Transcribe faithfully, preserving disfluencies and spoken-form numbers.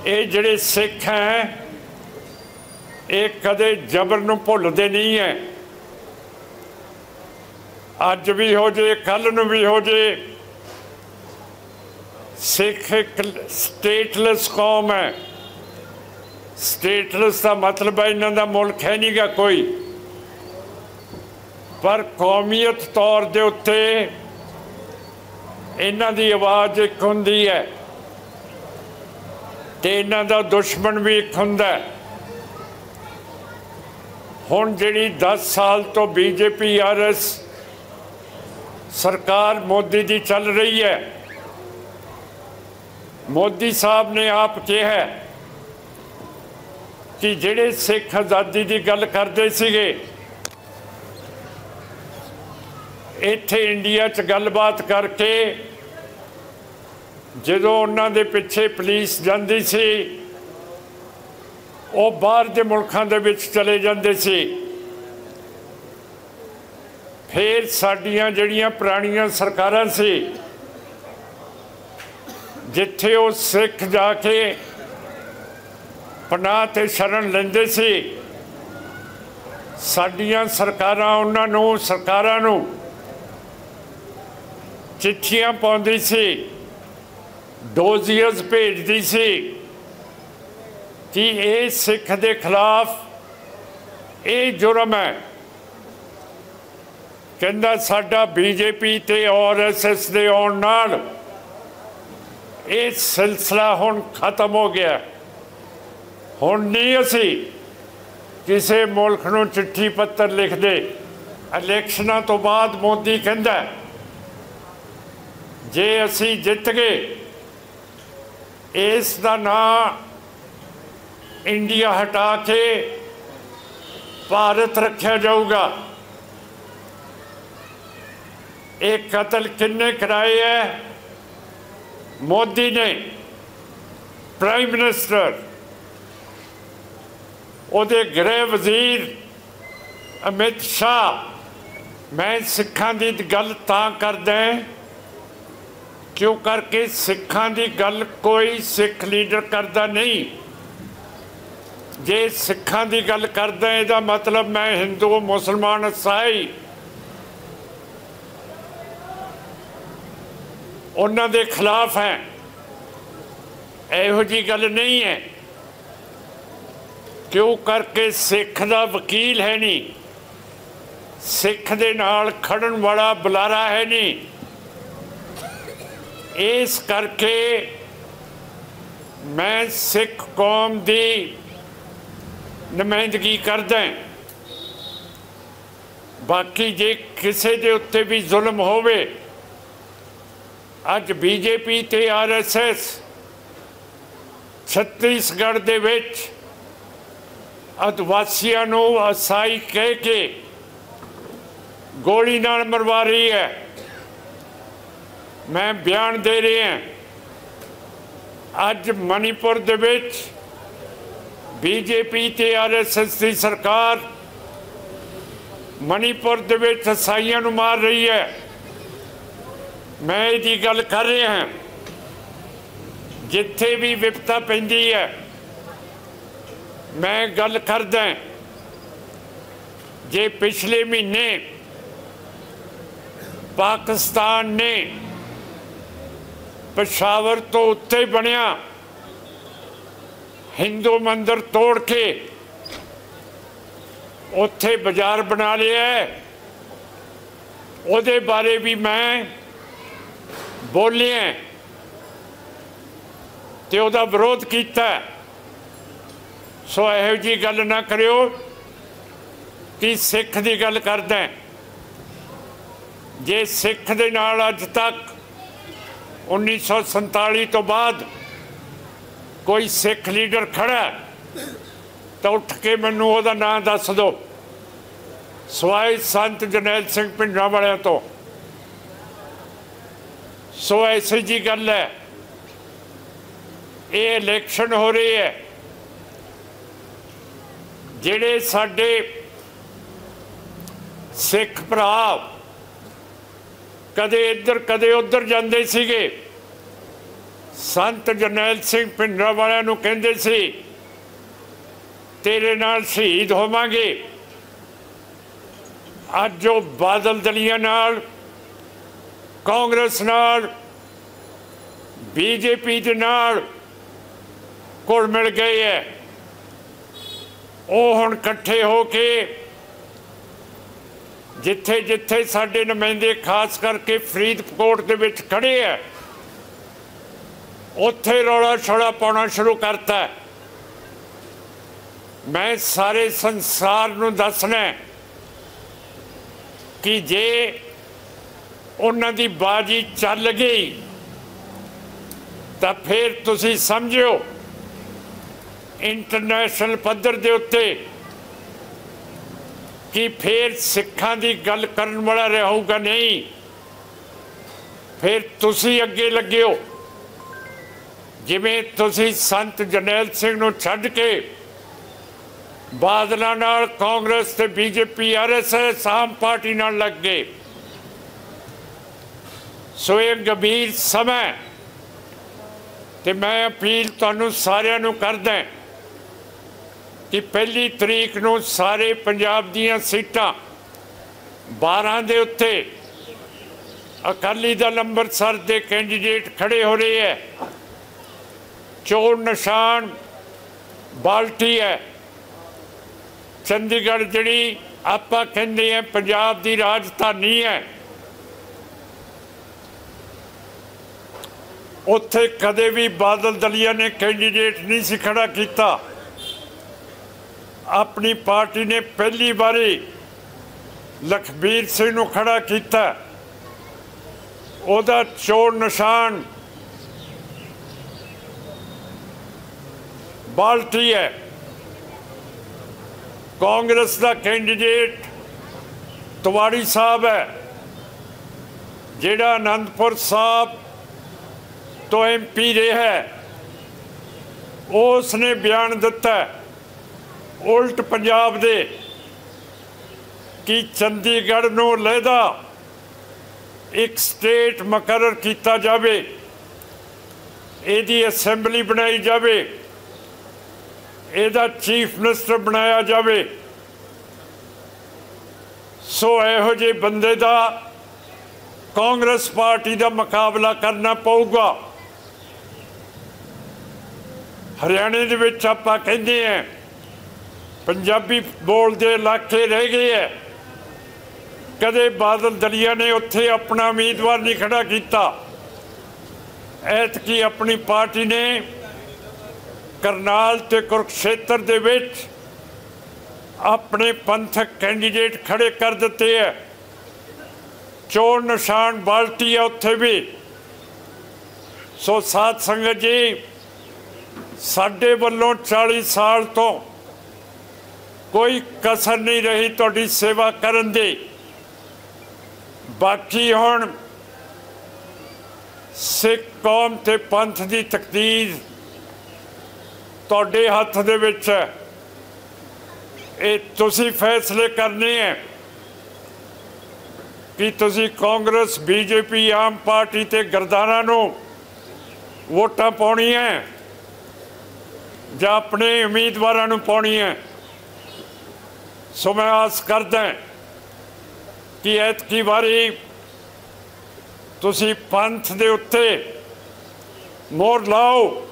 ये जिहड़े सिख हैं ये कदे जबर नूं भुलदे नहीं है। अज भी हो जाए कल नूं भी हो जाए, सिख एक स्टेटलैस कौम है। स्टेटलैस का मतलब है इन्हां दा मुल्क है नहीं गा कोई, पर कौमीयत तौर दे उत्ते इन्हां दी आवाज़ एक हुंदी है ते इन्हां दा दुश्मन भी एक हुंदा है। हुण जिहड़ी दस साल तो बीजेपी आर एस सरकार मोदी दी चल रही है, मोदी साहब ने आप कहा कि जिहड़े सिख आज़ादी की गल करते सीगे, इत्थे इंडिया च गलबात करके जदों उन्हां दे पिछे पुलिस जांदी सी, वो बाहर दे मुल्कां दे विच चले जांदे सी। फिर साडियां जिहड़ियां पुराणियां सरकारां सी, जिथे वो सिख जाके पनाह ते शरण लैंदे सी, साडियां सरकारां उन्हां नूं सरकारां नूं चिट्ठियां पाउंदी सी, डोजियर्स भेजदी सी कि ये सिख दे खिलाफ ये जुर्म है। कहंदा साडा बीजेपी ते आर एस एस दे आउण नाल ये सिलसिला हुण खत्म हो गया। हुण नहीं असी किसी मुल्क नूं चिट्ठी पत्र लिखदे। इलैक्शनां तो बाद मोदी कहंदा जे असी जित गए इस दा नां इंडिया हटा के भारत रखा जाऊगा। एक कतल किन्ने कराए है? मोदी ने, प्राइम मिनिस्टर, उहदे गृह वजीर अमित शाह। मैं सिखां दी गल तां करदा क्यों करके सिखां दी गल कोई सिख लीडर करदा नहीं। जे सिखां दी गल करदा इहदा मतलब मैं हिंदू मुसलमान ईसाई उन्हां दे खिलाफ है, इहो जी गल नहीं है। क्यों करके सिख दा वकील है नहीं, सिख दे नाल खड़न वाला बुलारा है नहीं। इस करके मैं सिख कौम दी नुमाइंदगी करदा। बाकी जे किसी दे उत्ते भी जुल्म होवे, अज बीजेपी ते आर एस एस छत्तीसगढ़ दे विच आदिवासियों नूं ईसाई कह के गोली नाल मरवा रही है। मैं बयान दे रहे हैं, अज मणिपुर दे विच बीजेपी ते आर एस एस की सरकार मणिपुर दे विच ईसाइयां नूं मार रही है। मैं इसकी गल कर रहा हैं, जिथे भी विपता पैंदी है मैं गल करदा। जे पिछले महीने पाकिस्तान ने पेशावर तो उत्ते बनिया हिंदू मंदिर तोड़ के उत्थे बाजार बना लिया है, उहदे बारे भी मैं बोले हैं ते उहदा विरोध किया। सो इहो जी गल ना करियो कि सिख की गल करदा। जे सिख दे नाल अज तक उन्नीस सौ संताली तो बाद कोई सिख लीडर खड़ा तो उठ के मैनू उहदा नाम दस दो, सवाए संत जरनैल सिंह भिंडरां वालियां तो। सो ऐसी जी गल है। ये इलैक्शन हो रही है, जिहड़े साडे सिख भरा कदे इधर कदे उधर जांदे सीगे, संत जरनैल सिंह भिंडरांवाले नूं कहंदे सी तेरे नाल शहीद होवांगे। अज जो बादल दलिया नाल कांग्रेस नाल बीजेपी दे नाल घुल मिल गए है, वो हुण इकट्ठे हो के जिथे जिथे साडे नुमाइंदे खास करके फरीदकोट दे विच खड़े है उत्थे रौला छौला पाउणा शुरू करता है। मैं सारे संसार नूं दसना कि जे उन्हां दी बाजी चल गई तो फिर तुसीं समझो इंटरनेशनल पद्धर दे उत्ते कि फिर सिखां दी गल करन वाला रहूगा नहीं। फिर तुसीं अगे लगे हो जिवें तुसीं संत जरनैल सिंह नूं छड्ड के बादलों नाल कांग्रेस ते बीजेपी आर एस एस आम पार्टी नाल लग गए। सो ये गंभीर समय ते मैं अपील तुहानूं सारिआं नूं करदा कि पहली तरीक नूं सारे पंजाब दीआं सीटां बारह दे उत्ते अकाली दल अंमृतसर दे कैंडीडेट खड़े हो रहे हैं। चोण निशान बाल्टी है। चंडीगढ़ जिहड़ी आपां कहंदे हैं पंजाब दी राजधानी है, उत्थे कदे भी बादल दलिया ने कैंडीडेट नहीं सी खड़ा किया। अपनी पार्टी ने पहली बारी लखबीर सिंह नूं खड़ा किया। उहदा चोण निशान बाल्टी है। कांग्रेस का कैंडीडेट तिवाड़ी साहब है जिहड़ा आनंदपुर साहब तो एम पी रहा है। उसने बयान दिता उल्ट पंजाब दे कि चंडीगढ़ नूं लहदा एक स्टेट मुकर्रर किया जाए, इहदी असैंबली बनाई जाए, इहदा चीफ मिनिस्टर बनाया जाए। सो इहो जिहे बंदे दा कांग्रेस पार्टी का मुकाबला करना पऊगा। हरियाणे दे विच आपां कहंदे हैं पंजाबी बोलते इलाके रह गए है, कदे बादल दलिया ने उत्थे अपना उम्मीदवार नहीं खड़ा किया। ऐतकी अपनी पार्टी ने करनाल ते कुरुक्षेत्र दे विच अपने पंथक कैंडीडेट खड़े कर दिते है। चोण निशान बाल्टी है उत्थे भी। सो साध संगत जी, साडे वल्लों चालीस साल तो कोई कसर नहीं रही तुहाडी सेवा करन दी। बाकी हुण सिख कौम ते पंथ की तकदीर तुहाडे हत्थ दे विच है। ये तुसीं फैसले करने हैं कि तुसीं कांग्रेस बीजेपी आम पार्टी ते गरदाना नूं वोटां पाउणियां जां अपने उम्मीदवारां नूं पाउणियां। सो मैं आस करदा कि ऐतकी वारी तुसीं पंथ दे उत्ते मोहर लाओ।